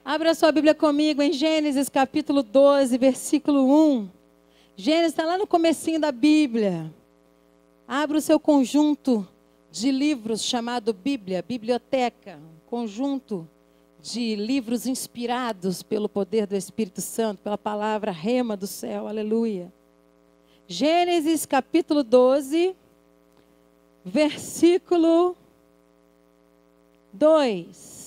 Abra sua Bíblia comigo em Gênesis capítulo 12, versículo 1. Gênesis está lá no comecinho da Bíblia. Abra o seu conjunto de livros chamado Bíblia, biblioteca. Conjunto de livros inspirados pelo poder do Espírito Santo, pela palavra rema do céu. Aleluia. Gênesis capítulo 12, versículo 2.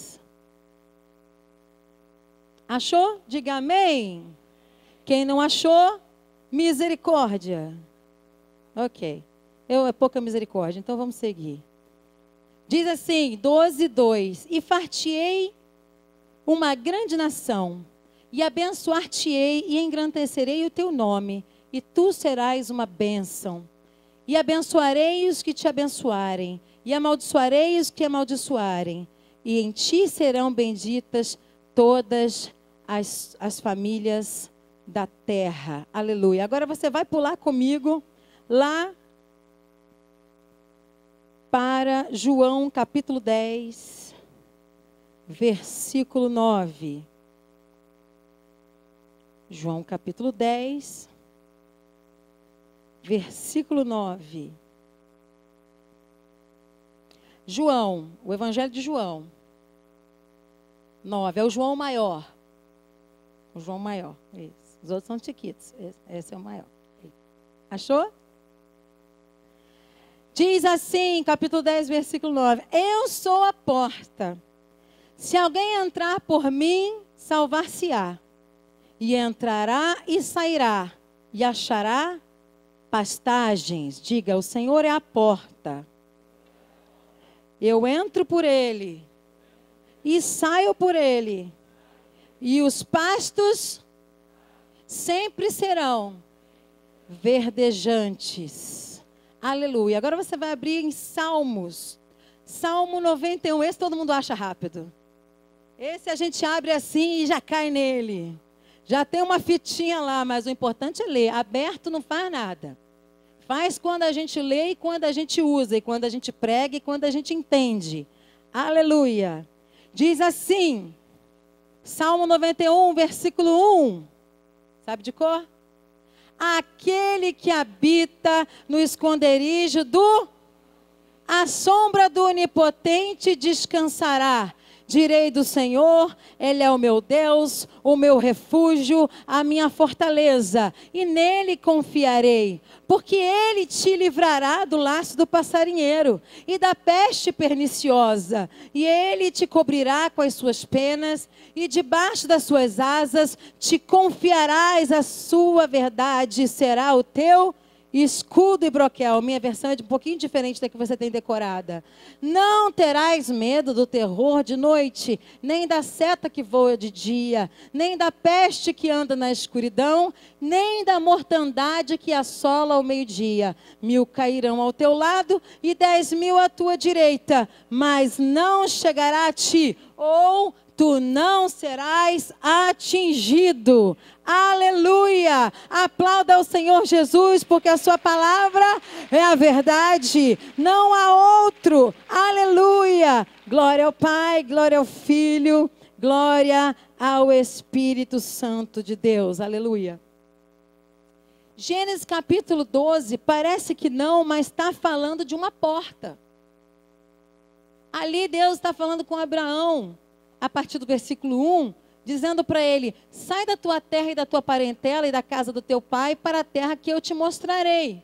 Achou? Diga amém. Quem não achou, misericórdia. Ok. É pouca misericórdia, então vamos seguir. Diz assim, 12:2. E far-te-ei uma grande nação, e abençoar-te-ei e engrandecerei o teu nome, e tu serás uma bênção. E abençoarei os que te abençoarem, e amaldiçoarei os que te amaldiçoarem, e em ti serão benditas todas as famílias da terra. Aleluia. Agora você vai pular comigo lá para João capítulo 10, versículo 9. João capítulo 10, versículo 9. João, o Evangelho de João 9, é o João maior. O João maior, isso. Os outros são chiquitos, esse é o maior. Achou? Diz assim, capítulo 10, versículo 9. Eu sou a porta. Se alguém entrar por mim, salvar-se-á. E entrará e sairá, e achará pastagens. Diga, o Senhor é a porta. Eu entro por ele, e saio por ele. E os pastos sempre serão verdejantes. Aleluia. Agora você vai abrir em Salmos. Salmo 91. Esse todo mundo acha rápido. Esse a gente abre assim e já cai nele. Já tem uma fitinha lá, mas o importante é ler. Aberto não faz nada. Faz quando a gente lê e quando a gente usa. E quando a gente prega e quando a gente entende. Aleluia. Diz assim... Salmo 91, versículo 1. Sabe de cor? Aquele que habita no esconderijo à sombra do Onipotente descansará. Direi do Senhor, Ele é o meu Deus, o meu refúgio, a minha fortaleza, e nele confiarei, porque Ele te livrará do laço do passarinheiro e da peste perniciosa, e Ele te cobrirá com as suas penas, e debaixo das suas asas te confiarás a sua verdade, será o teu escudo e broquel. Minha versão é um pouquinho diferente da que você tem decorada. Não terás medo do terror de noite, nem da seta que voa de dia, nem da peste que anda na escuridão, nem da mortandade que assola ao meio-dia. 1000 cairão ao teu lado e 10.000 à tua direita, mas não chegará a ti, ou tu não serás atingido. Aleluia! Aplauda ao Senhor Jesus, porque a sua palavra é a verdade. Não há outro. Aleluia! Glória ao Pai, glória ao Filho, glória ao Espírito Santo de Deus. Aleluia! Gênesis capítulo 12, parece que não, mas está falando de uma porta. Ali Deus está falando com Abraão. A partir do versículo 1, dizendo para ele, sai da tua terra e da tua parentela e da casa do teu pai para a terra que eu te mostrarei.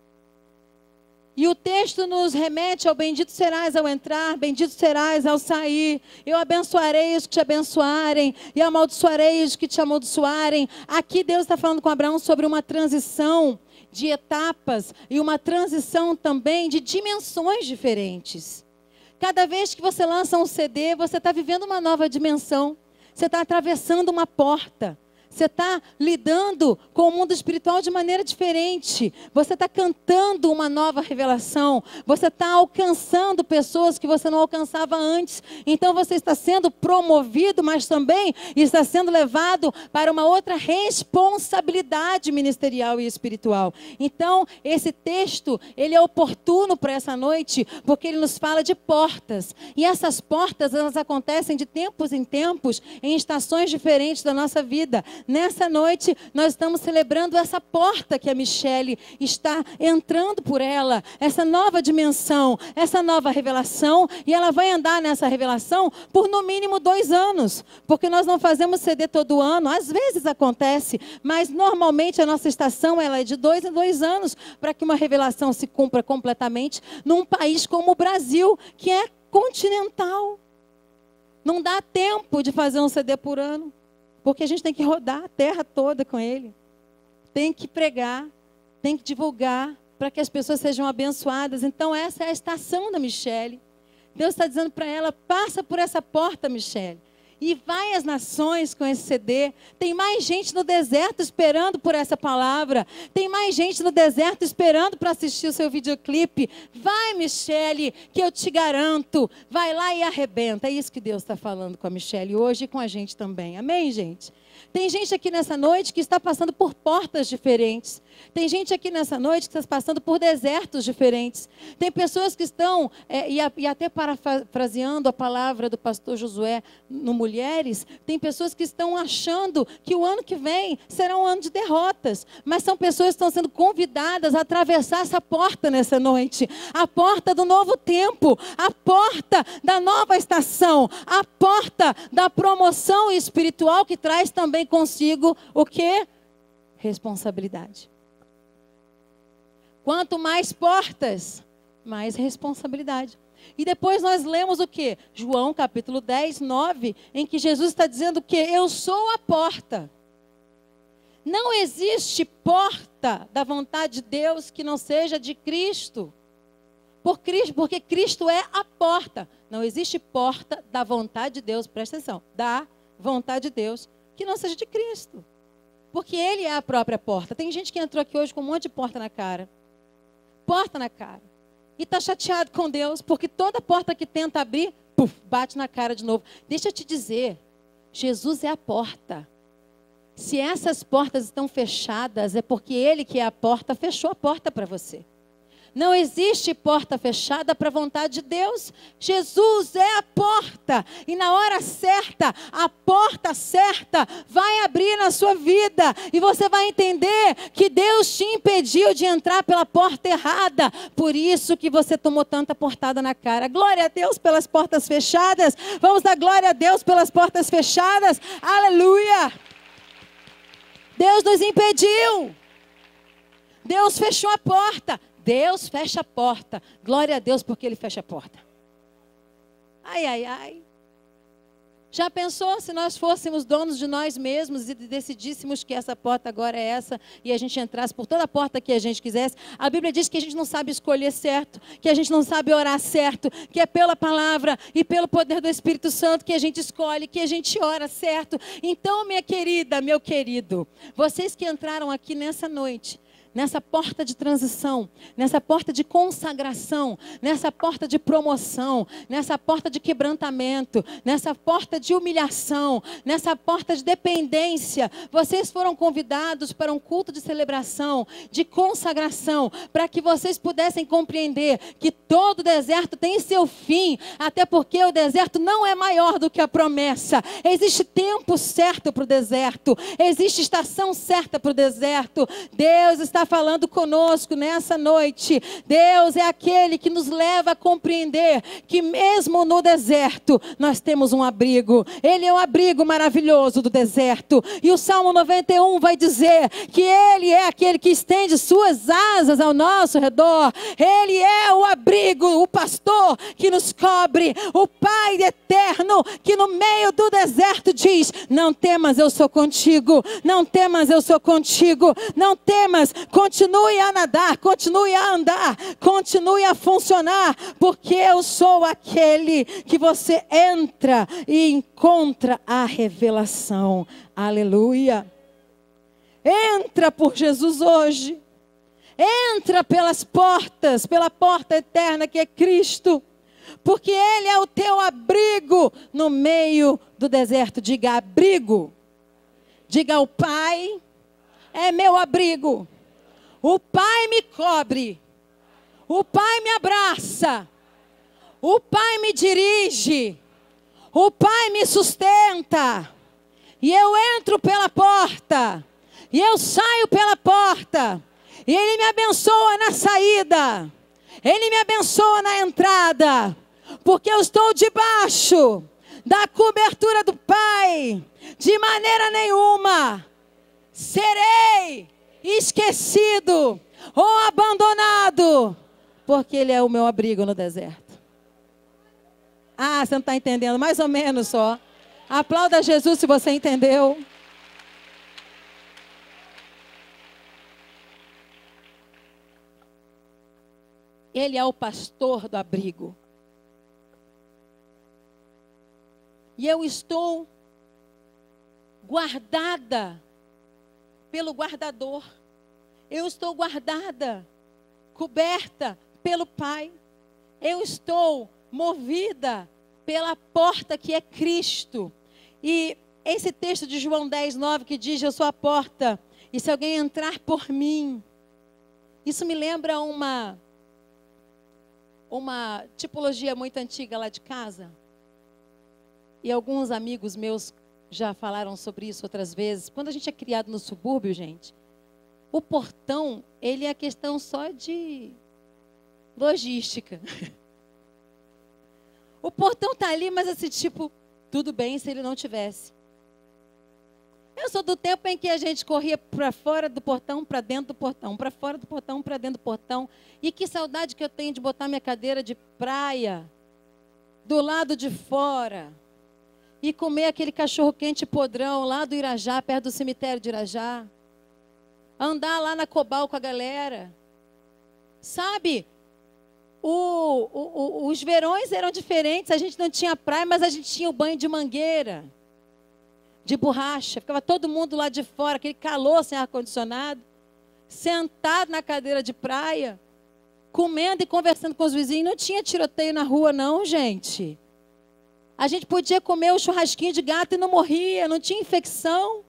E o texto nos remete ao bendito serás ao entrar, bendito serás ao sair. Eu abençoarei os que te abençoarem e amaldiçoarei os que te amaldiçoarem. Aqui Deus está falando com Abraão sobre uma transição de etapas e uma transição também de dimensões diferentes. Cada vez que você lança um CD, você está vivendo uma nova dimensão. Você está atravessando uma porta. Você está lidando com o mundo espiritual de maneira diferente. Você está cantando uma nova revelação. Você está alcançando pessoas que você não alcançava antes. Então você está sendo promovido, mas também está sendo levado para uma outra responsabilidade ministerial e espiritual. Então, esse texto, ele é oportuno para essa noite, porque ele nos fala de portas. E essas portas, elas acontecem de tempos em tempos, em estações diferentes da nossa vida. Nessa noite, nós estamos celebrando essa porta que a Michele está entrando por ela, essa nova dimensão, essa nova revelação, e ela vai andar nessa revelação por no mínimo 2 anos, porque nós não fazemos CD todo ano, às vezes acontece, mas normalmente a nossa estação ela é de 2 em 2 anos, para que uma revelação se cumpra completamente num país como o Brasil, que é continental. Não dá tempo de fazer um CD por ano, porque a gente tem que rodar a terra toda com ele. Tem que pregar, tem que divulgar, para que as pessoas sejam abençoadas. Então essa é a estação da Michele. Deus está dizendo para ela, passa por essa porta, Michele, e vai às nações com esse CD. Tem mais gente no deserto esperando por essa palavra. Tem mais gente no deserto esperando para assistir o seu videoclipe. Vai, Michele, que eu te garanto. Vai lá e arrebenta. É isso que Deus está falando com a Michele hoje e com a gente também. Amém, gente? Tem gente aqui nessa noite que está passando por portas diferentes. Tem gente aqui nessa noite que está passando por desertos diferentes. Tem pessoas que estão, e até parafraseando a palavra do pastor Josué no Mulheres, tem pessoas que estão achando que o ano que vem será um ano de derrotas. Mas são pessoas que estão sendo convidadas a atravessar essa porta nessa noite. A porta do novo tempo, a porta da nova estação, a porta da promoção espiritual que traz também consigo o quê? Responsabilidade. Quanto mais portas, mais responsabilidade. E depois nós lemos o quê? João capítulo 10, 9, em que Jesus está dizendo que eu sou a porta. Não existe porta da vontade de Deus que não seja de Cristo. Porque Cristo é a porta. Não existe porta da vontade de Deus, presta atenção, da vontade de Deus que não seja de Cristo. Porque Ele é a própria porta. Tem gente que entrou aqui hoje com um monte de porta na cara. Porta na cara. E está chateado com Deus, porque toda porta que tenta abrir, puf, bate na cara de novo. Deixa eu te dizer, Jesus é a porta. Se essas portas estão fechadas, é porque Ele que é a porta, fechou a porta para você. Não existe porta fechada para a vontade de Deus. Jesus é a porta. E na hora certa, a porta certa vai abrir na sua vida. E você vai entender que Deus te impediu de entrar pela porta errada. Por isso que você tomou tanta portada na cara. Glória a Deus pelas portas fechadas. Vamos dar glória a Deus pelas portas fechadas. Aleluia. Deus nos impediu. Deus fechou a porta. Deus fecha a porta. Glória a Deus porque Ele fecha a porta. Ai, ai, ai. Já pensou se nós fôssemos donos de nós mesmos e decidíssemos que essa porta agora é essa e a gente entrasse por toda a porta que a gente quisesse? A Bíblia diz que a gente não sabe escolher certo, que a gente não sabe orar certo, que é pela palavra e pelo poder do Espírito Santo que a gente escolhe, que a gente ora certo. Então, minha querida, meu querido, vocês que entraram aqui nessa noite, nessa porta de transição, nessa porta de consagração, nessa porta de promoção, nessa porta de quebrantamento, nessa porta de humilhação, nessa porta de dependência, vocês foram convidados para um culto de celebração, de consagração, para que vocês pudessem compreender que todo deserto tem seu fim, até porque o deserto não é maior do que a promessa. Existe tempo certo para o deserto, existe estação certa para o deserto. Deus está falando conosco nessa noite. Deus é aquele que nos leva a compreender que mesmo no deserto nós temos um abrigo. Ele é o abrigo maravilhoso do deserto. E o Salmo 91 vai dizer que Ele é aquele que estende suas asas ao nosso redor. Ele é o abrigo, o pastor que nos cobre, o Pai eterno que no meio do deserto diz: não temas, eu sou contigo. Não temas, eu sou contigo. Não temas, continue a nadar, continue a andar, continue a funcionar, porque eu sou aquele que você entra e encontra a revelação. Aleluia. Entra por Jesus hoje. Entra pelas portas, pela porta eterna que é Cristo. Porque Ele é o teu abrigo no meio do deserto. Diga abrigo. Diga o Pai é meu abrigo. O Pai me cobre. O Pai me abraça. O Pai me dirige. O Pai me sustenta. E eu entro pela porta. E eu saio pela porta. E Ele me abençoa na saída. Ele me abençoa na entrada. Porque eu estou debaixo da cobertura do Pai. De maneira nenhuma serei esquecido ou abandonado. Porque Ele é o meu abrigo no deserto. Ah, você não está entendendo, mais ou menos só. Aplauda Jesus se você entendeu. Ele é o pastor do abrigo. E eu estou guardada pelo guardador. Eu estou guardada, coberta pelo Pai. Eu estou movida pela porta que é Cristo. E esse texto de João 10:9 que diz: eu sou a porta, e se alguém entrar por mim. Isso me lembra uma tipologia muito antiga lá de casa. E alguns amigos meus já falaram sobre isso outras vezes. Quando a gente é criado no subúrbio, gente, o portão, ele é questão só de logística. O portão tá ali, mas assim, tipo, tudo bem se ele não tivesse. Eu sou do tempo em que a gente corria para fora do portão, para dentro do portão, para fora do portão, para dentro do portão. E que saudade que eu tenho de botar minha cadeira de praia do lado de fora e comer aquele cachorro quente podrão lá do Irajá, perto do cemitério de Irajá. Andar lá na Cobal com a galera. Sabe? Os verões eram diferentes, a gente não tinha praia, mas a gente tinha o banho de mangueira, de borracha. Ficava todo mundo lá de fora, aquele calor sem ar-condicionado, sentado na cadeira de praia, comendo e conversando com os vizinhos. Não tinha tiroteio na rua não, gente. A gente podia comer o churrasquinho de gato e não morria, não tinha infecção.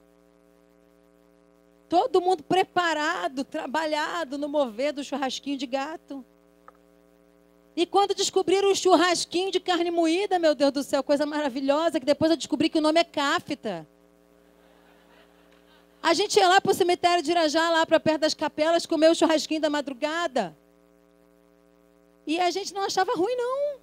Todo mundo preparado, trabalhado no mover do churrasquinho de gato. E quando descobriram o churrasquinho de carne moída, meu Deus do céu, coisa maravilhosa, que depois eu descobri que o nome é cáfita. A gente ia lá para o cemitério de Irajá, lá para perto das capelas, comer o churrasquinho da madrugada. E a gente não achava ruim, não.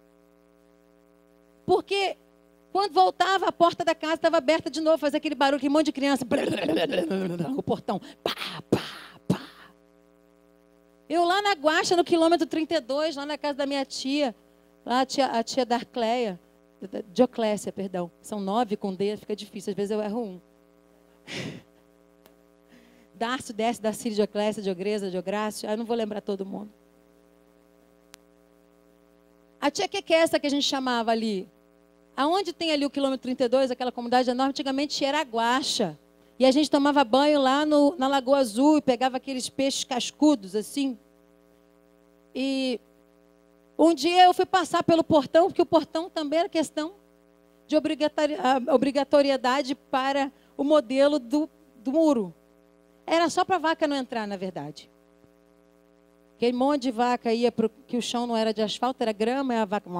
Porque quando voltava, a porta da casa estava aberta de novo, fazia aquele barulho, aquele monte de criança. O portão. Pá, pá, pá. Eu lá na Guaxa, no quilômetro 32, lá na casa da minha tia, lá a tia Darcléia, Dioclésia, perdão. São 9 com D, fica difícil, às vezes eu erro um. Darcio, Décio, Darcílio, Dioclésia, Diogresa, Diográcio, eu não vou lembrar todo mundo. A tia Quequessa, que a gente chamava ali, aonde tem ali o quilômetro 32, aquela comunidade enorme, antigamente era a Guaxa. E a gente tomava banho lá na Lagoa Azul e pegava aqueles peixes cascudos, assim. E um dia eu fui passar pelo portão, porque o portão também era questão de obrigatoriedade para o modelo do muro. Era só para a vaca não entrar, na verdade. Aquele monte de vaca ia para que o chão não era de asfalto, era grama, e a vaca...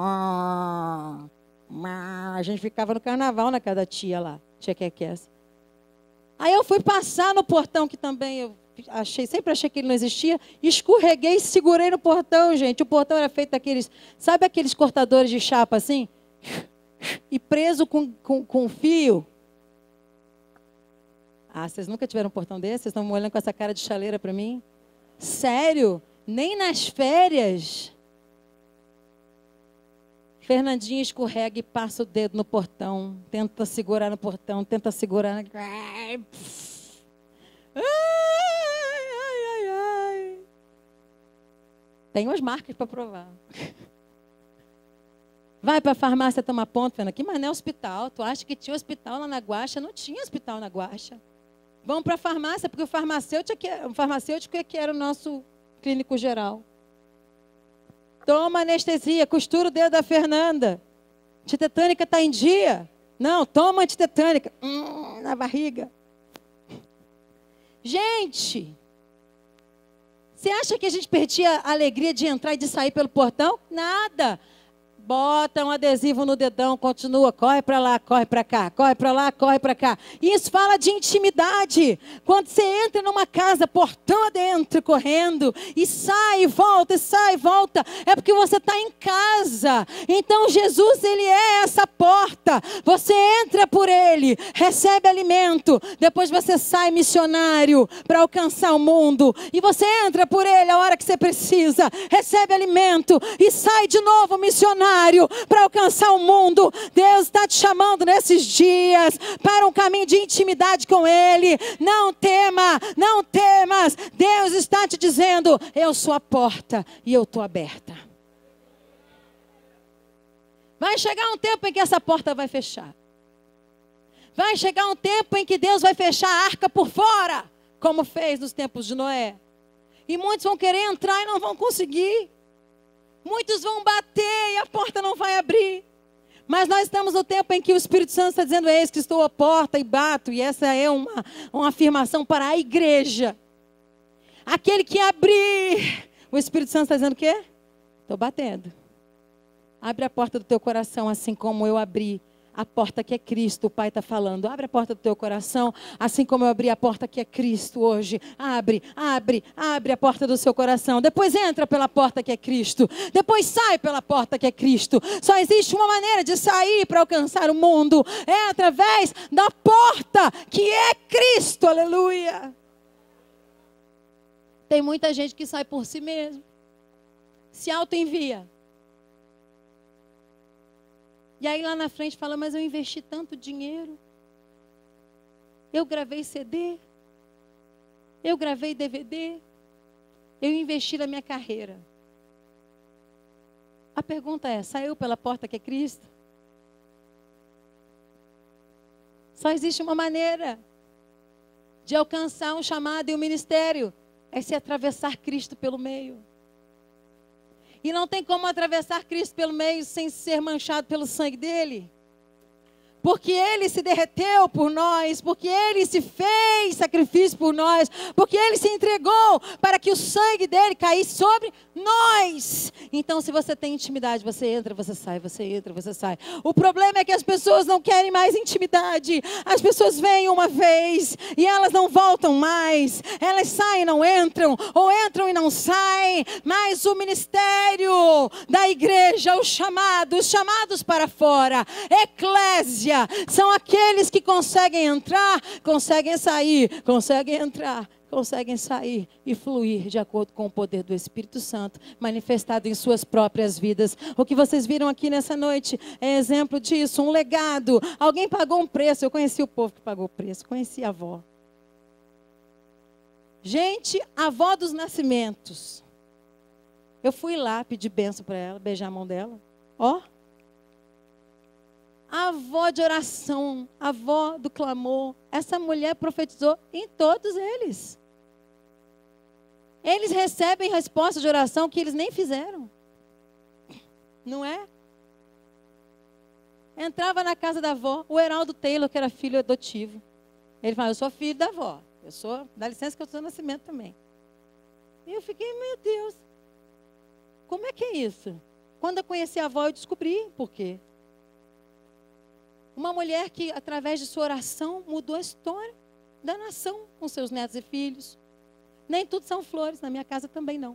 A gente ficava no carnaval na casa da tia lá, tia Quequessa. Aí eu fui passar no portão, que também eu sempre achei que ele não existia, escorreguei e segurei no portão, gente. O portão era feito daqueles, sabe aqueles cortadores de chapa assim? E preso com fio. Ah, vocês nunca tiveram um portão desse? Vocês estão olhando com essa cara de chaleira para mim? Sério? Nem nas férias? Fernandinha escorrega e passa o dedo no portão. Tenta segurar no portão, tenta segurar. Ai, ai, ai. Tem umas marcas para provar. Vai para a farmácia tomar ponto, Fernanda. Que mané hospital? Tu acha que tinha hospital lá na Guaxa? Não tinha hospital na Guaxa. Vão para a farmácia, porque o farmacêutico é que era o nosso clínico geral. Toma anestesia, costura o dedo da Fernanda. Antitetânica está em dia? Não, toma antitetânica. Na barriga. Gente, você acha que a gente perdia a alegria de entrar e de sair pelo portão? Nada. Bota um adesivo no dedão, continua, corre para lá, corre para cá, corre para lá, corre para cá. Isso fala de intimidade. Quando você entra numa casa, portão adentro, correndo, e sai e volta, é porque você está em casa. Então Jesus, ele é essa porta. Você entra por ele, recebe alimento, depois você sai missionário para alcançar o mundo. E você entra por ele a hora que você precisa, recebe alimento e sai de novo missionário para alcançar o mundo. Deus está te chamando nesses dias para um caminho de intimidade com Ele. Não temas. Deus está te dizendo: eu sou a porta e eu estou aberta. Vai chegar um tempo em que essa porta vai fechar. Vai chegar um tempo em que Deus vai fechar a arca por fora, como fez nos tempos de Noé. E muitos vão querer entrar e não vão conseguir. Muitos vão bater e a porta não vai abrir. Mas nós estamos no tempo em que o Espírito Santo está dizendo: eis que estou à porta e bato. E essa é uma afirmação para a igreja. Aquele que abrir. O Espírito Santo está dizendo o quê? Estou batendo. Abre a porta do teu coração, assim como eu abri a porta que é Cristo. O Pai está falando: abre a porta do teu coração, assim como eu abri a porta que é Cristo hoje. Abre a porta do seu coração. Depois entra pela porta que é Cristo. Depois sai pela porta que é Cristo. Só existe uma maneira de sair para alcançar o mundo. É através da porta que é Cristo. Aleluia. Tem muita gente que sai por si mesmo. Se auto-envia. E aí lá na frente fala: mas eu investi tanto dinheiro. Eu gravei CD. Eu gravei DVD. Eu investi na minha carreira. A pergunta é: saiu pela porta que é Cristo? Só existe uma maneira de alcançar um chamado e um ministério. É se atravessar Cristo pelo meio. E não tem como atravessar Cristo pelo meio sem ser manchado pelo sangue dele. Porque ele se derreteu por nós, porque ele se fez sacrifício por nós, porque ele se entregou para que o sangue dele caísse sobre nós. Então, se você tem intimidade, você entra, você sai, você entra, você sai. O problema é que as pessoas não querem mais intimidade. As pessoas vêm uma vez e elas não voltam mais. Elas saem e não entram, ou entram e não saem. Mas o ministério da igreja, os chamados para fora, eclésia, são aqueles que conseguem entrar, conseguem sair, conseguem entrar, conseguem sair e fluir de acordo com o poder do Espírito Santo manifestado em suas próprias vidas. O que vocês viram aqui nessa noite é exemplo disso, um legado. Alguém pagou um preço. Eu conheci o povo que pagou o preço, conheci a avó. Gente, a avó dos nascimentos. Eu fui lá pedir bênção para ela, beijar a mão dela. Ó. A avó de oração, a avó do clamor. Essa mulher profetizou em todos eles. Eles recebem resposta de oração que eles nem fizeram. Não é? Entrava na casa da avó, o Heraldo Taylor, que era filho adotivo. Ele falou: eu sou filho da avó. Dá licença que eu sou do nascimento também. E eu fiquei: meu Deus, como é que é isso? Quando eu conheci a avó, eu descobri por quê. Uma mulher que, através de sua oração, mudou a história da nação com seus netos e filhos. Nem tudo são flores, na minha casa também não.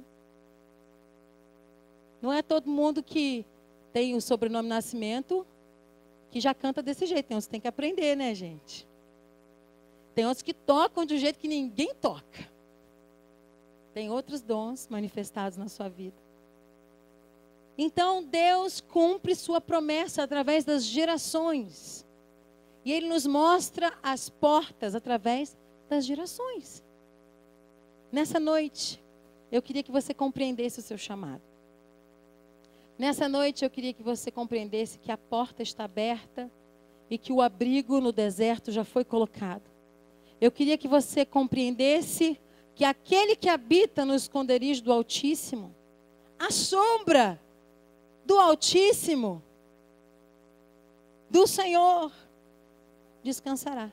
Não é todo mundo que tem o sobrenome Nascimento que já canta desse jeito. Tem uns que tem que aprender, né, gente? Tem outros que tocam de um jeito que ninguém toca. Tem outros dons manifestados na sua vida. Então, Deus cumpre sua promessa através das gerações. E Ele nos mostra as portas através das gerações. Nessa noite, eu queria que você compreendesse o seu chamado. Nessa noite, eu queria que você compreendesse que a porta está aberta e que o abrigo no deserto já foi colocado. Eu queria que você compreendesse que aquele que habita no esconderijo do Altíssimo, a sombra do Altíssimo, do Senhor, descansará.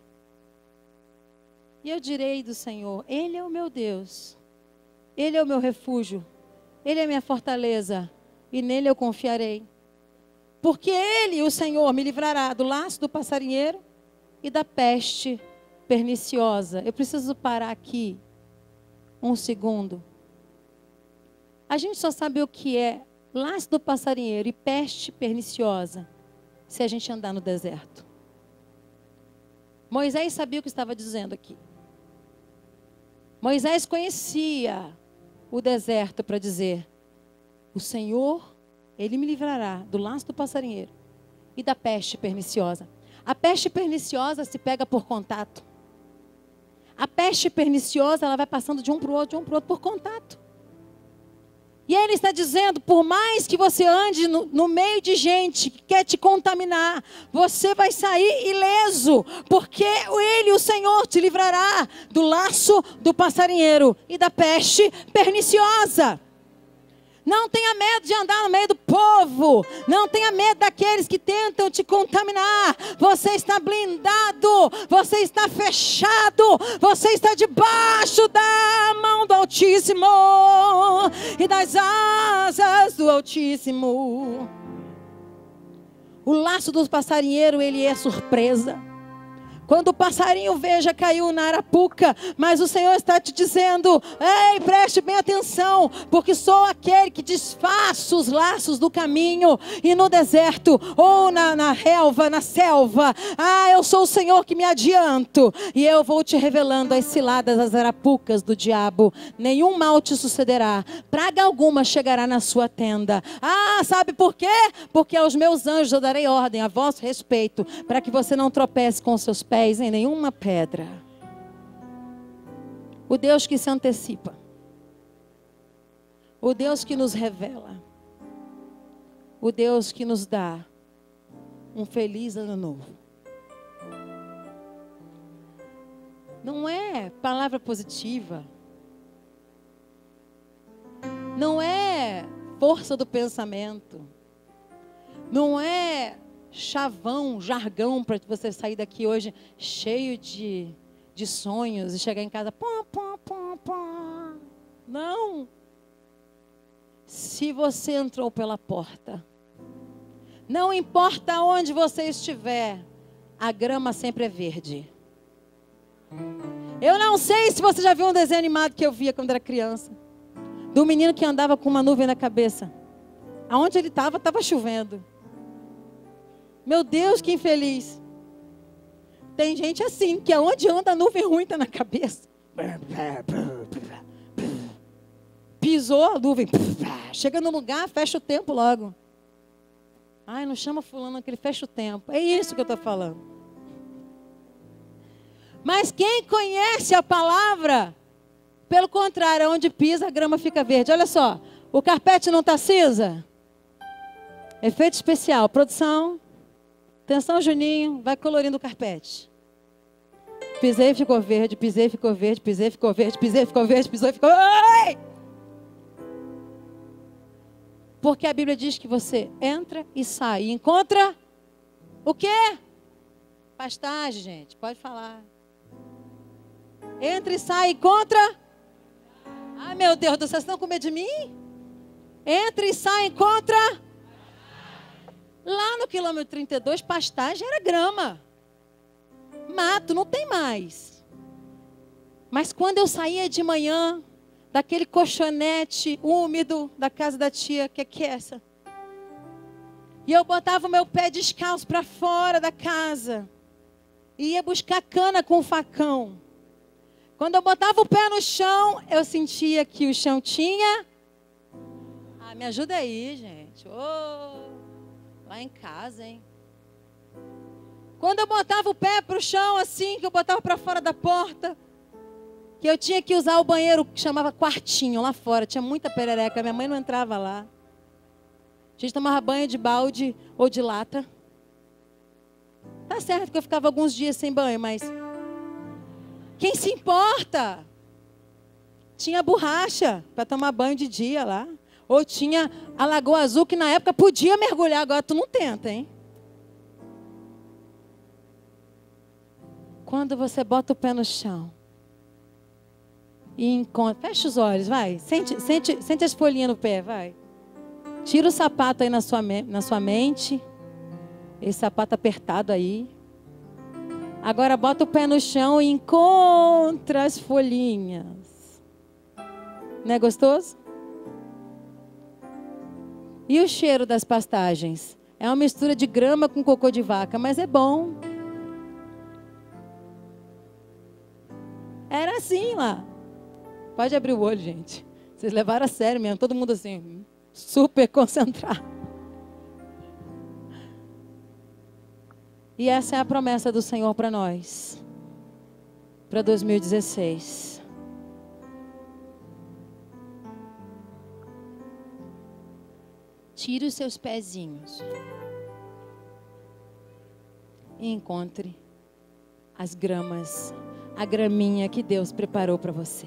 E eu direi do Senhor: Ele é o meu Deus, Ele é o meu refúgio, Ele é a minha fortaleza, e nele eu confiarei. Porque Ele, o Senhor, me livrará do laço do passarinheiro e da peste perniciosa. Eu preciso parar aqui um segundo. A gente só sabe o que é laço do passarinheiro e peste perniciosa se a gente andar no deserto. Moisés sabia o que estava dizendo aqui. Moisés conhecia o deserto para dizer: o Senhor, Ele me livrará do laço do passarinheiro e da peste perniciosa. A peste perniciosa se pega por contato. A peste perniciosa, ela vai passando de um para o outro por contato. E Ele está dizendo: por mais que você ande no meio de gente que quer te contaminar, você vai sair ileso, porque Ele, o Senhor, te livrará do laço do passarinheiro e da peste perniciosa. Não tenha medo de andar no meio do povo. Não tenha medo daqueles que tentam te contaminar. Você está blindado. Você está fechado. Você está debaixo da mão do Altíssimo e das asas do Altíssimo. O laço dos passarinheiros, ele é surpresa. Quando o passarinho, veja, caiu na arapuca, mas o Senhor está te dizendo: ei, preste bem atenção, porque sou aquele que desfaço os laços do caminho e no deserto, ou na relva, na selva. Eu sou o Senhor que me adianto, e eu vou te revelando as ciladas, as arapucas do diabo. Nenhum mal te sucederá, praga alguma chegará na sua tenda. Sabe por quê? Porque aos meus anjos eu darei ordem a vosso respeito, para que você não tropece com seus pés em nenhuma pedra. O Deus que se antecipa, o Deus que nos revela, o Deus que nos dá um feliz ano novo. Não é palavra positiva, não é força do pensamento, não é chavão, jargão para você sair daqui hoje cheio de sonhos e chegar em casa pom, pom, pom, pom. Não. Se você entrou pela porta, não importa onde você estiver, a grama sempre é verde. Eu não sei se você já viu um desenho animado que eu via quando era criança, do menino que andava com uma nuvem na cabeça. Aonde ele estava chovendo. Meu Deus, que infeliz. Tem gente assim, que aonde anda a nuvem ruim está na cabeça. Pisou a nuvem. Chega no lugar, fecha o tempo logo. Não chama fulano que ele fecha o tempo. É isso que eu estou falando. Mas quem conhece a palavra, pelo contrário, onde pisa a grama fica verde. Olha só, o carpete não está cinza? Efeito especial, produção. Atenção, Juninho, vai colorindo o carpete. Pisei, ficou verde, pisei, ficou verde, pisei, ficou verde, pisei, ficou verde, pisou, ficou... Ai! Porque a Bíblia diz que você entra e sai. E encontra o quê? Pastagem, gente, pode falar. Entra e sai, encontra... Ai, meu Deus do céu, vocês estão com medo de mim? Entra e sai, encontra... Lá no quilômetro 32, pastagem era grama. Mato, não tem mais. Mas quando eu saía de manhã, daquele colchonete úmido da casa da tia, que é essa? E eu botava o meu pé descalço para fora da casa. E ia buscar cana com o facão. Quando eu botava o pé no chão, eu sentia que o chão tinha... me ajuda aí, gente. Lá em casa, hein? Quando eu botava o pé para o chão, assim, que eu botava para fora da porta, que eu tinha que usar o banheiro que chamava quartinho, lá fora, tinha muita perereca, minha mãe não entrava lá. A gente tomava banho de balde ou de lata. Tá certo que eu ficava alguns dias sem banho, mas... Quem se importa? Tinha borracha para tomar banho de dia lá. Ou tinha a Lagoa Azul, que na época podia mergulhar, agora tu não tenta, hein? Quando você bota o pé no chão e encontra... Fecha os olhos, vai. Sente as folhinhas no pé, vai. Tira o sapato aí na sua mente. Esse sapato apertado aí. Agora bota o pé no chão e encontra as folhinhas. Não é gostoso? E o cheiro das pastagens? É uma mistura de grama com cocô de vaca, mas é bom. Era assim lá. Pode abrir o olho, gente. Vocês levaram a sério mesmo, todo mundo assim, super concentrado. E essa é a promessa do Senhor para nós, para 2016. Tire os seus pezinhos e encontre as gramas, a graminha que Deus preparou para você.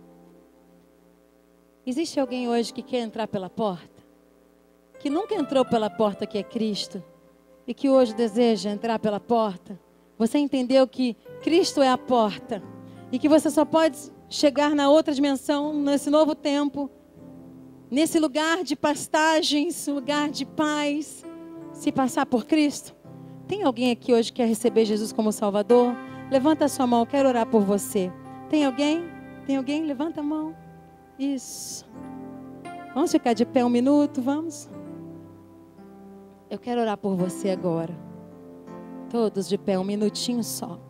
Existe alguém hoje que quer entrar pela porta? Que nunca entrou pela porta que é Cristo e que hoje deseja entrar pela porta? Você entendeu que Cristo é a porta e que você só pode chegar na outra dimensão, nesse novo tempo, nesse lugar de pastagens, lugar de paz, se passar por Cristo? Tem alguém aqui hoje que quer receber Jesus como Salvador? Levanta a sua mão, eu quero orar por você. Tem alguém? Tem alguém? Levanta a mão. Isso. Vamos ficar de pé um minuto, vamos? Eu quero orar por você agora. Todos de pé, um minutinho só.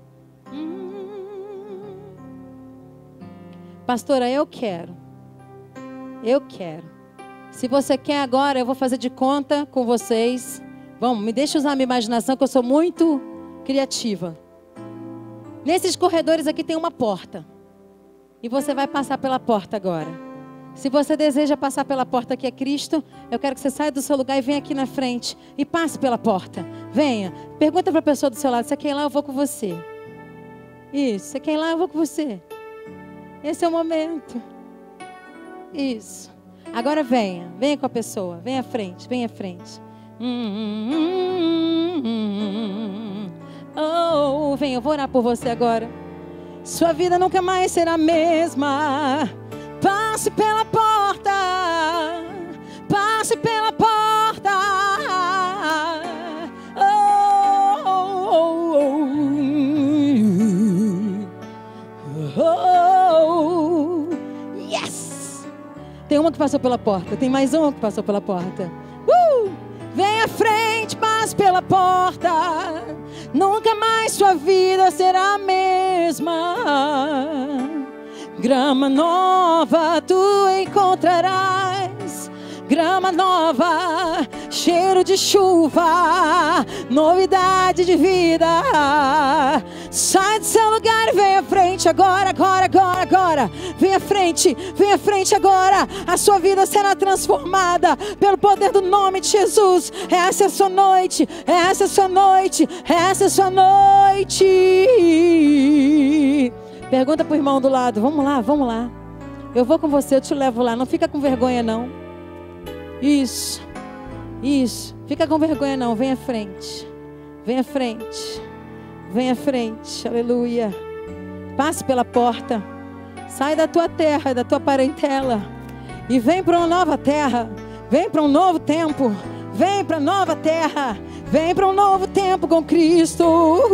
Pastora, eu quero. Eu quero. Se você quer agora, eu vou fazer de conta com vocês. Vamos, me deixa usar a minha imaginação, que eu sou muito criativa. Nesses corredores aqui tem uma porta. E você vai passar pela porta agora. Se você deseja passar pela porta que é Cristo, eu quero que você saia do seu lugar e venha aqui na frente. E passe pela porta. Venha. Pergunta para a pessoa do seu lado, você quer ir lá, eu vou com você. Isso, você quer ir lá, eu vou com você. Esse é o momento. Isso. Agora venha. Venha com a pessoa. Venha à frente. Venha à frente. Oh, venha, eu vou orar por você agora. Sua vida nunca mais será a mesma. Passe pela porta. Passe pela porta. Oh, oh, oh, oh. Yes! Tem uma que passou pela porta. Tem mais uma que passou pela porta. Vem à frente, passe pela porta. Nunca mais sua vida será a mesma. Grama nova tu encontrarás. Grama nova, cheiro de chuva, novidade de vida. Sai do seu lugar e vem à frente agora, agora, agora, agora. Vem à frente agora. A sua vida será transformada pelo poder do nome de Jesus. Essa é a sua noite, essa é a sua noite, essa é a sua noite. Pergunta pro irmão do lado, vamos lá, vamos lá. Eu vou com você, eu te levo lá, não fica com vergonha não. Isso, isso, fica com vergonha não, vem à frente. Vem à frente. Vem à frente, aleluia. Passe pela porta. Sai da tua terra, da tua parentela. E vem para uma nova terra. Vem para um novo tempo. Vem para a nova terra. Vem para um novo tempo com Cristo.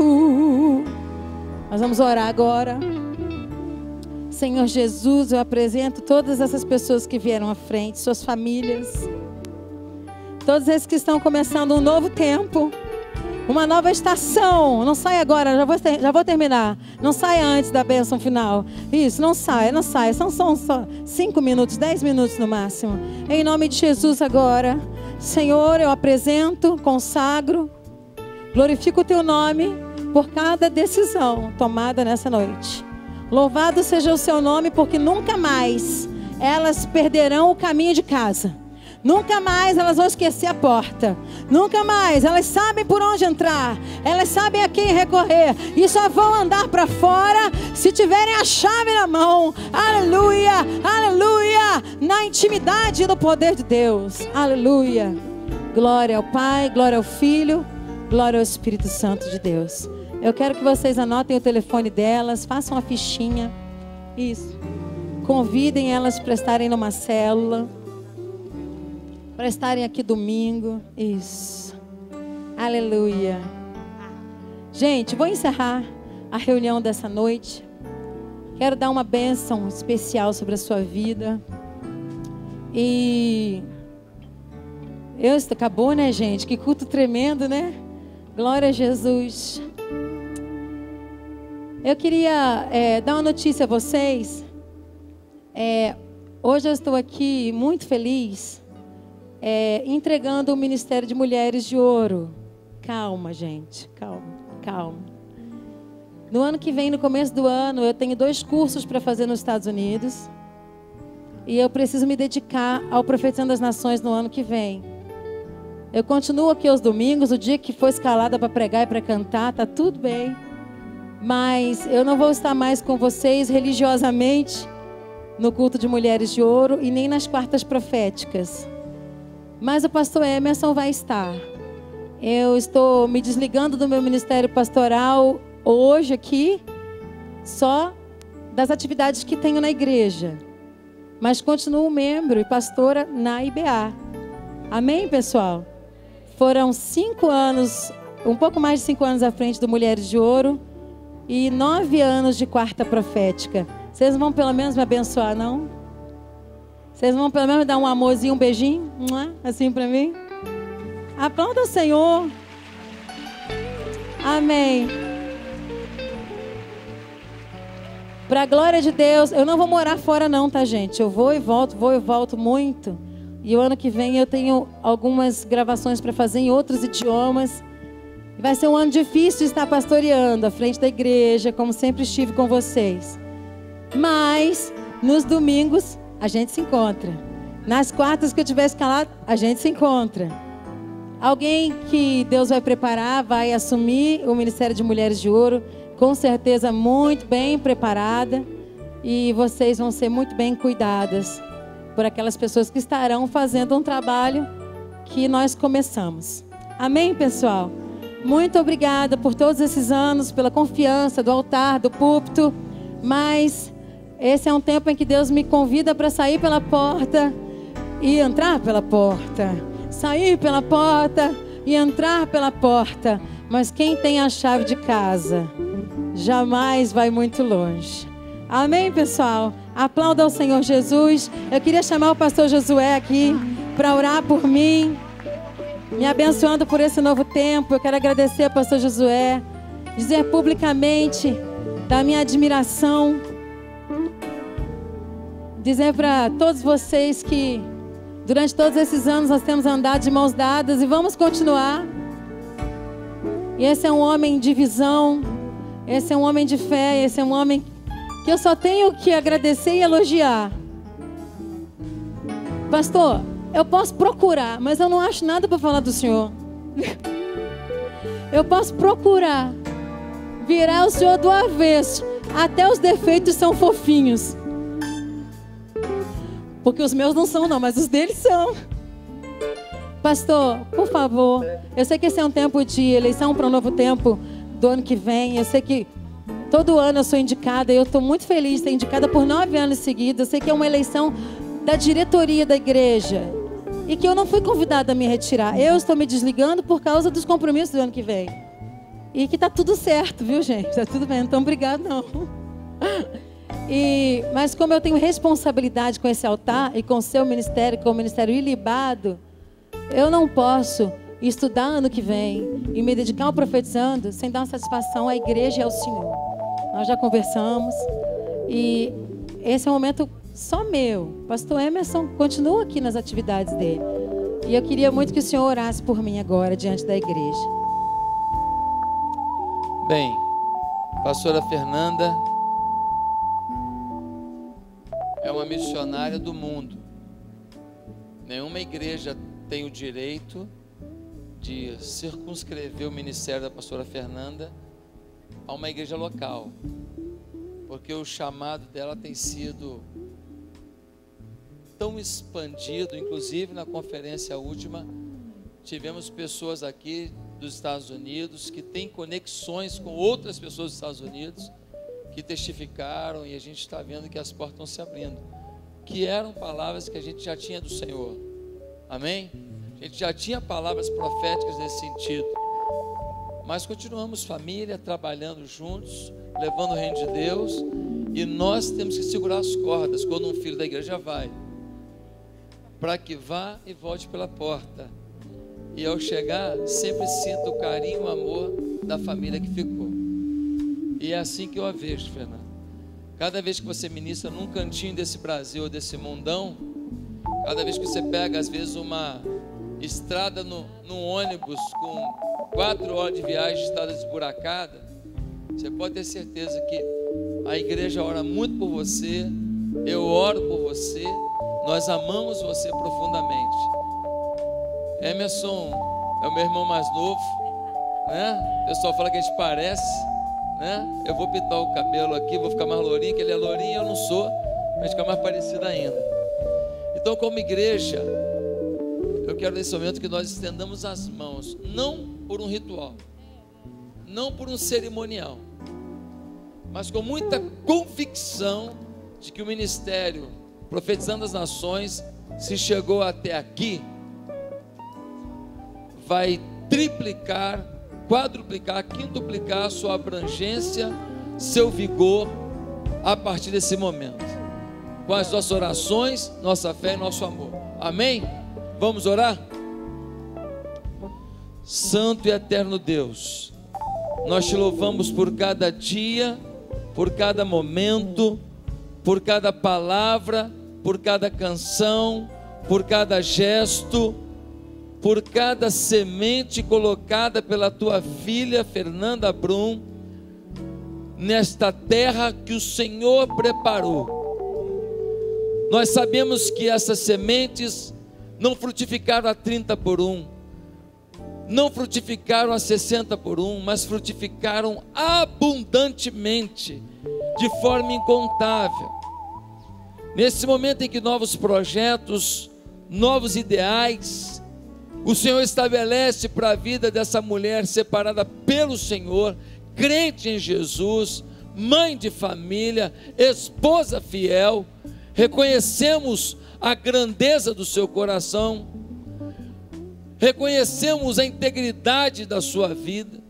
Nós vamos orar agora. Senhor Jesus, eu apresento todas essas pessoas que vieram à frente, suas famílias. Todos esses que estão começando um novo tempo. Uma nova estação. Não sai agora, já vou terminar. Não saia antes da bênção final. Isso, não saia, não saia. São só 5 minutos, 10 minutos no máximo. Em nome de Jesus agora. Senhor, eu apresento, consagro, glorifico o teu nome por cada decisão tomada nessa noite. Louvado seja o seu nome, porque nunca mais elas perderão o caminho de casa. Nunca mais elas vão esquecer a porta. Nunca mais. Elas sabem por onde entrar. Elas sabem a quem recorrer. E só vão andar para fora se tiverem a chave na mão. Aleluia, aleluia. Na intimidade do poder de Deus. Aleluia. Glória ao Pai, glória ao Filho, glória ao Espírito Santo de Deus. Eu quero que vocês anotem o telefone delas, façam uma fichinha. Isso. Convidem elas para estarem numa célula. Para estarem aqui domingo. Isso. Aleluia. Gente, vou encerrar a reunião dessa noite. Quero dar uma bênção especial sobre a sua vida. E... acabou, né, gente? Que culto tremendo, né? Glória a Jesus. Eu queria dar uma notícia a vocês. Hoje eu estou aqui muito feliz, entregando o Ministério de Mulheres de Ouro. Calma, gente, calma, calma. No ano que vem, no começo do ano, eu tenho 2 cursos para fazer nos Estados Unidos. E eu preciso me dedicar ao Profetizando as Nações no ano que vem. Eu continuo aqui aos domingos, o dia que for escalada para pregar e para cantar, tá tudo bem. Mas eu não vou estar mais com vocês religiosamente no culto de Mulheres de Ouro e nem nas quartas proféticas. Mas o pastor Emerson vai estar. Eu estou me desligando do meu ministério pastoral hoje aqui, só das atividades que tenho na igreja. Mas continuo membro e pastora na IBA. Amém, pessoal? Foram 5 anos, um pouco mais de 5 anos à frente do Mulheres de Ouro e 9 anos de quarta profética. Vocês vão pelo menos me abençoar, não? Vocês vão pelo menos me dar um amorzinho, um beijinho, assim para mim? Aplauda o Senhor. Amém. Para a glória de Deus, eu não vou morar fora não, tá, gente? Eu vou e volto muito. E o ano que vem eu tenho algumas gravações para fazer em outros idiomas. Vai ser um ano difícil de estar pastoreando à frente da igreja, como sempre estive com vocês. Mas, nos domingos, a gente se encontra. Nas quartas que eu tiver escalado, a gente se encontra. Alguém que Deus vai preparar, vai assumir o Ministério de Mulheres de Ouro, com certeza muito bem preparada. E vocês vão ser muito bem cuidadas por aquelas pessoas que estarão fazendo um trabalho que nós começamos. Amém, pessoal? Muito obrigada por todos esses anos, pela confiança do altar, do púlpito. Mas esse é um tempo em que Deus me convida para sair pela porta e entrar pela porta. Sair pela porta e entrar pela porta. Mas quem tem a chave de casa jamais vai muito longe. Amém, pessoal? Aplauda ao Senhor Jesus. Eu queria chamar o pastor Josué aqui para orar por mim, me abençoando por esse novo tempo. Eu quero agradecer ao pastor Josué, dizer publicamente da minha admiração, dizer para todos vocês que durante todos esses anos nós temos andado de mãos dadas e vamos continuar. E esse é um homem de visão, esse é um homem de fé, esse é um homem que eu só tenho que agradecer e elogiar. Pastor, eu posso procurar, mas eu não acho nada para falar do senhor. Eu posso procurar, virar o senhor do avesso. Até os defeitos são fofinhos. Porque os meus não são não, mas os deles são. Pastor, por favor, eu sei que esse é um tempo de eleição para um novo tempo do ano que vem. Eu sei que todo ano eu sou indicada e eu estou muito feliz de ser indicada por 9 anos seguidos. Eu sei que é uma eleição da diretoria da igreja e que eu não fui convidada a me retirar. Eu estou me desligando por causa dos compromissos do ano que vem. E que está tudo certo, viu, gente? Está tudo bem, então obrigado não. Mas como eu tenho responsabilidade com esse altar e com o seu ministério, com o ministério ilibado, eu não posso estudar ano que vem e me dedicar ao profetizando sem dar uma satisfação à igreja e ao Senhor. Nós já conversamos e esse é um momento só meu. Pastor Emerson continua aqui nas atividades dele. E eu queria muito que o Senhor orasse por mim agora diante da igreja. Bem, pastora Fernanda é uma missionária do mundo. Nenhuma igreja tem o direito de circunscrever o ministério da pastora Fernanda a uma igreja local, porque o chamado dela tem sido tão expandido. Inclusive na conferência última tivemos pessoas aqui dos Estados Unidos que têm conexões com outras pessoas dos Estados Unidos que testificaram, e a gente está vendo que as portas estão se abrindo, que eram palavras que a gente já tinha do Senhor. Amém? A gente já tinha palavras proféticas nesse sentido, mas continuamos família, trabalhando juntos, levando o reino de Deus, e nós temos que segurar as cordas quando um filho da igreja vai, para que vá e volte pela porta, e ao chegar sempre sinta o carinho, o amor da família que ficou. E é assim que eu a vejo, Fernando. Cada vez que você ministra num cantinho desse Brasil, desse mundão, cada vez que você pega às vezes uma estrada num ônibus com 4 horas de viagem, estrada esburacada, você pode ter certeza que a igreja ora muito por você, eu oro por você, nós amamos você profundamente. Emerson é o meu irmão mais novo, né? O pessoal fala que a gente parece, né? Eu vou pintar o cabelo aqui, vou ficar mais lourinho, que ele é lourinho e eu não sou, mas fica mais parecido ainda. Então, como igreja, eu quero nesse momento que nós estendamos as mãos, não por um ritual, não por um cerimonial, mas com muita convicção de que o ministério Profetizando as Nações, se chegou até aqui, vai triplicar, quadruplicar, quintuplicar a sua abrangência, seu vigor, a partir desse momento, com as nossas orações, nossa fé e nosso amor. Amém? Vamos orar? Santo e eterno Deus, nós te louvamos por cada dia, por cada momento, por cada palavra, por cada canção, por cada gesto, por cada semente colocada pela tua filha Fernanda Brum, nesta terra que o Senhor preparou. Nós sabemos que essas sementes não frutificaram a 30 por 1, não frutificaram a 60 por 1, mas frutificaram abundantemente, de forma incontável. Nesse momento em que novos projetos, novos ideais, o Senhor estabelece para a vida dessa mulher separada pelo Senhor, crente em Jesus, mãe de família, esposa fiel, reconhecemos a grandeza do seu coração, reconhecemos a integridade da sua vida.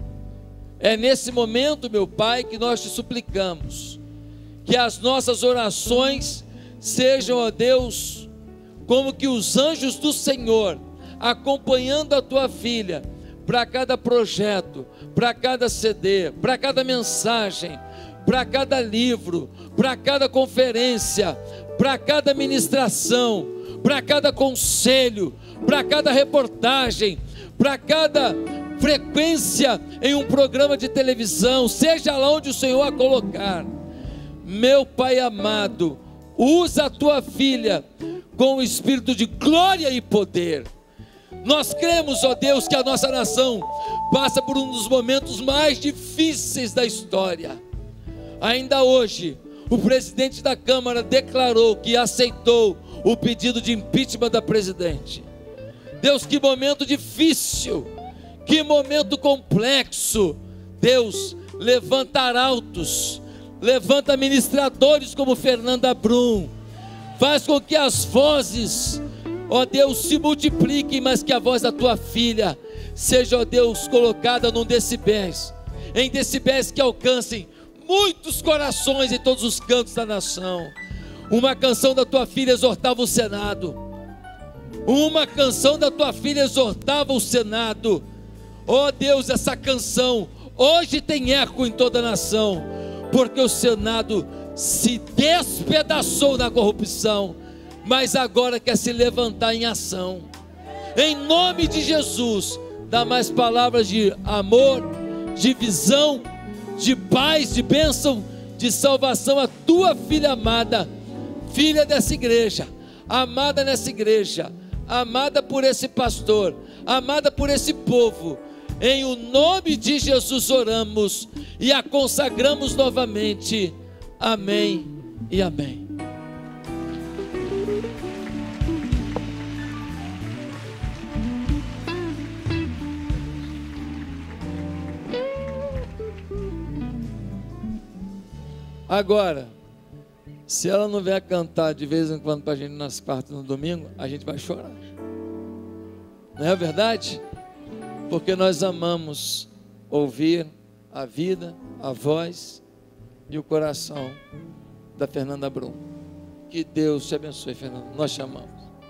É nesse momento, meu Pai, que nós te suplicamos, que as nossas orações sejam, ó Deus, como que os anjos do Senhor, acompanhando a tua filha, para cada projeto, para cada CD, para cada mensagem, para cada livro, para cada conferência, para cada ministração, para cada conselho, para cada reportagem, para cada frequência em um programa de televisão, seja lá onde o Senhor a colocar. Meu Pai amado, usa a tua filha com o espírito de glória e poder. Nós cremos, ó Deus, que a nossa nação passa por um dos momentos mais difíceis da história. Ainda hoje, o presidente da Câmara declarou que aceitou o pedido de impeachment da presidente. Deus, que momento difícil, que momento complexo. Deus, levanta arautos, levanta ministradores como Fernanda Brum, faz com que as vozes, ó Deus, se multipliquem, mas que a voz da tua filha seja, ó Deus, colocada em decibéis que alcancem muitos corações em todos os cantos da nação. Uma canção da tua filha exortava o Senado, uma canção da tua filha exortava o Senado. Ó Deus, essa canção hoje tem eco em toda a nação, porque o Senado se despedaçou na corrupção, mas agora quer se levantar em ação. Em nome de Jesus, dá mais palavras de amor, de visão, de paz, de bênção, de salvação à tua filha amada, filha dessa igreja. amada nessa igreja, amada por esse pastor, amada por esse povo. Em o nome de Jesus oramos e a consagramos novamente. Amém e amém. Agora, se ela não vier cantar de vez em quando para a gente nas quartas no domingo, a gente vai chorar. Não é verdade? Porque nós amamos ouvir a vida, a voz e o coração da Fernanda Brum. Que Deus te abençoe, Fernanda. Nós chamamos.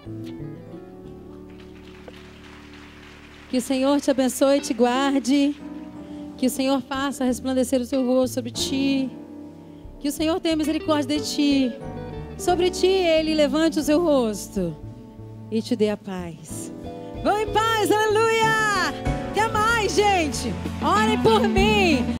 Que o Senhor te abençoe e te guarde. Que o Senhor faça resplandecer o seu rosto sobre ti. Que o Senhor tenha misericórdia de ti. Sobre ti Ele levante o seu rosto e te dê a paz. Vão em paz, aleluia! Até mais, gente. Orem por mim.